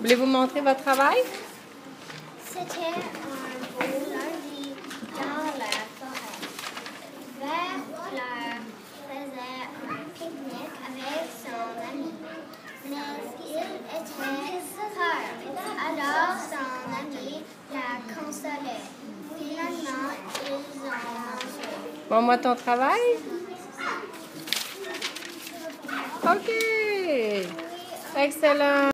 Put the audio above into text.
Voulez-vous montrer votre travail? C'était un beau lundi dans la forêt. Vert-Fleur faisait un pique-nique avec son ami, mais il était peur. Alors son ami la consolait. Finalement, ils ont mangé. Montre-moi ton travail. OK. Excellent.